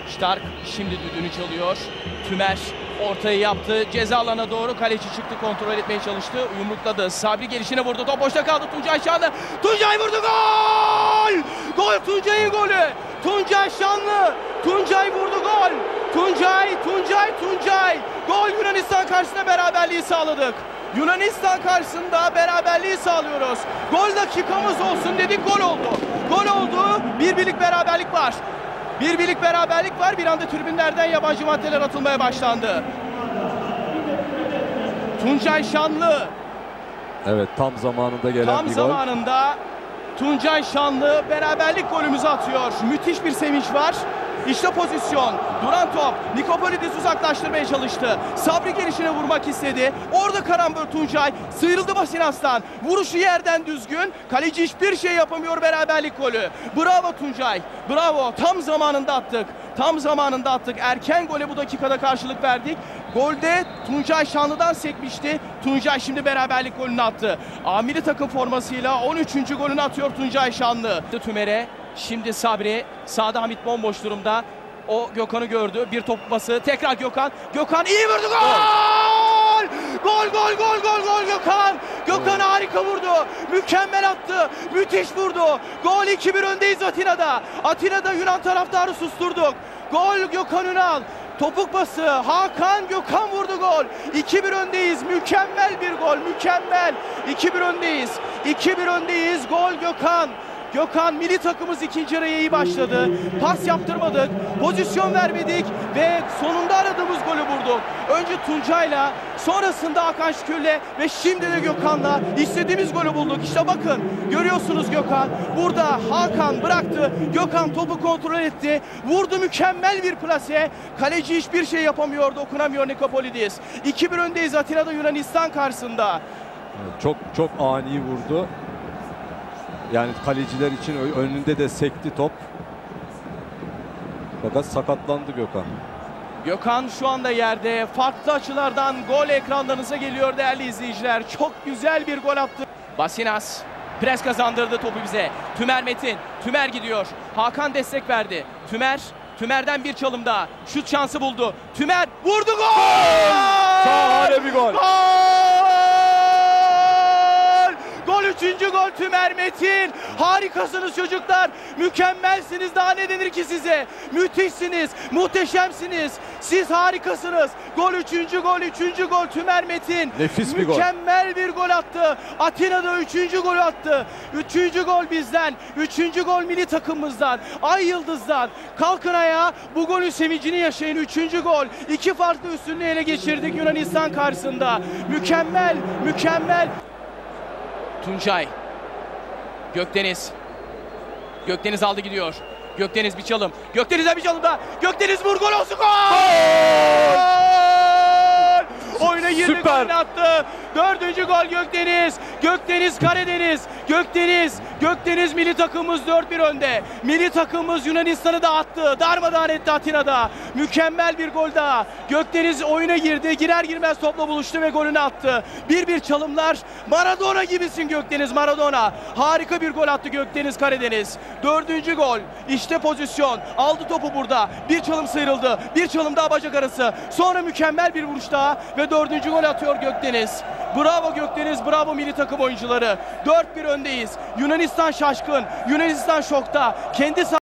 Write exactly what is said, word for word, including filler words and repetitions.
Stark şimdi düdüğünü çalıyor. Tümer ortayı yaptı. Ceza alanına doğru kaleci çıktı. Kontrol etmeye çalıştı. Yumrukladı. Sabri gelişine vurdu. Top boşta kaldı. Tuncay Şanlı. Tuncay vurdu. Gol! Gol! Tuncay'ın golü. Tuncay Şanlı. Tuncay vurdu. Gol! Tuncay, Tuncay, Tuncay. Gol! Yunanistan karşısında beraberliği sağladık. Yunanistan karşısında beraberliği sağlıyoruz. Gol dakikamız olsun dedik. Gol oldu. Gol oldu. Bir birlik beraberlik var. Bir birlik beraberlik var. Bir anda tribünlerden yabancı maddeler atılmaya başlandı. Tuncay Şanlı. Evet, tam zamanında gelen Tam bir gol. Tam zamanında Tuncay Şanlı beraberlik golümüzü atıyor. Müthiş bir sevinç var. İşte pozisyon. Duran top. Nikopolidis uzaklaştırmaya çalıştı. Sabri gelişine vurmak istedi. Orada karambol Tuncay. Sıyrıldı Basinas'tan. Vuruşu yerden düzgün. Kaleci hiçbir şey yapamıyor, beraberlik golü. Bravo Tuncay. Bravo. Tam zamanında attık. Tam zamanında attık. Erken gole bu dakikada karşılık verdik. Golde Tuncay Şanlı'dan sekmişti. Tuncay şimdi beraberlik golünü attı. Amiri takım formasıyla on üçüncü golünü atıyor Tuncay Şanlı. Tümer'e. Şimdi Sabri. Sağda Hamit bomboş durumda. O Gökhan'ı gördü. Bir top pası. Tekrar Gökhan. Gökhan iyi vurdu. Gol! Gol gol gol gol gol Gökhan. Gökhan harika vurdu. Mükemmel attı. Müthiş vurdu. Gol iki bir öndeyiz Atina'da. Atina'da Yunan taraftarı susturduk. Gol Gökhan Ünal. Topuk pası. Hakan Gökhan vurdu gol. iki bir öndeyiz. Mükemmel bir gol. Mükemmel. iki bir öndeyiz. iki bir öndeyiz. Gol Gökhan. Gökhan, milli takımımız ikinci yarıya iyi başladı. Pas yaptırmadık, pozisyon vermedik ve sonunda aradığımız golü bulduk. Önce Tuncay'la, sonrasında Hakan Şükür'le ve şimdi de Gökhan'la istediğimiz golü bulduk. İşte bakın, görüyorsunuz Gökhan. Burada Hakan bıraktı, Gökhan topu kontrol etti. Vurdu, mükemmel bir plase. Kaleci hiçbir şey yapamıyor, dokunamıyor Nikopolidis. iki bir öndeyiz Atina'da Yunanistan karşısında. Çok çok ani vurdu. Yani kaleciler için önünde de sekti top. Fakat sakatlandı Gökhan. Gökhan şu anda yerde. Farklı açılardan gol ekranlarınıza geliyor değerli izleyiciler. Çok güzel bir gol attı. Basinas pres kazandırdı topu bize. Tümer Metin. Tümer gidiyor. Hakan destek verdi. Tümer. Tümer'den bir çalım daha. Şut şansı buldu. Tümer vurdu, gol! Şahane bir gol. Gol! Gol, üçüncü gol Tümer Metin. Harikasınız çocuklar. Mükemmelsiniz. Daha ne denir ki size? Müthişsiniz. Muhteşemsiniz. Siz harikasınız. Gol, üçüncü gol. Üçüncü gol Tümer Metin. Nefis bir gol. Mükemmel bir gol attı. Atina'da üçüncü gol attı. Üçüncü gol bizden. Üçüncü gol milli takımımızdan. Ay Yıldız'dan. Kalkın ayağa. Bu golün sevincini yaşayın. Üçüncü gol. İki farklı üstünlüğü ele geçirdik Yunanistan karşısında. Mükemmel. Mükemmel. Tuncay. Gökdeniz. Gökdeniz aldı gidiyor. Gökdeniz bir çalım. Gökdeniz'e bir çalım daha. Gökdeniz vur, gol olsun. Gol! Oyuna girdi, golünü attı. Dördüncü gol Gökdeniz. Gökdeniz Karadeniz. Gökdeniz. Gökdeniz milli takımımız dört bir önde. Milli takımımız Yunanistan'ı da attı. Darmadağın etti Atina'da. Mükemmel bir gol daha. Gökdeniz oyuna girdi. Girer girmez topla buluştu ve golünü attı. Bir bir çalımlar. Maradona gibisin Gökdeniz, Maradona. Harika bir gol attı Gökdeniz Karadeniz. Dördüncü gol. İşte pozisyon. Aldı topu burada. Bir çalım sıyrıldı. Bir çalım daha bacak arası. Sonra mükemmel bir vuruş daha ve dördüncü gol atıyor Gökdeniz. Bravo Gökdeniz, bravo milli takım oyuncuları. dört bir öndeyiz. Yunanistan şaşkın. Yunanistan şokta. Kendi